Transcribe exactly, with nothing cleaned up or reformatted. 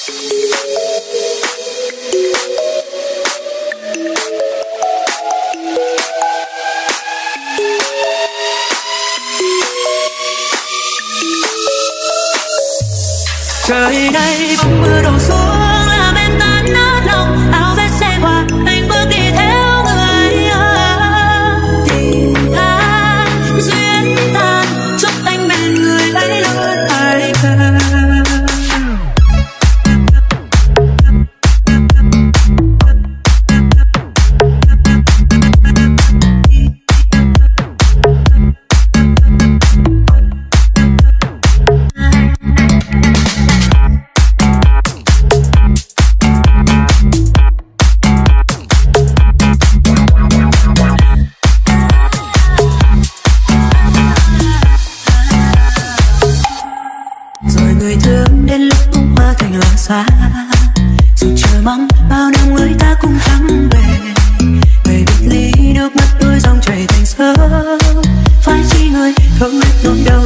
Trời đây bỗng mưa đổ xuống làm em tan nát lòng, áo vest xe qua anh bước đi theo người tình ta duyên tan, chúc anh bên người ấy luôn tay gần. Xa dù chờ mong bao năm người ta cùng thắng về, về biệt ly nước mắt đôi dòng chảy thành sớm, phải chi người không biết nỗi đau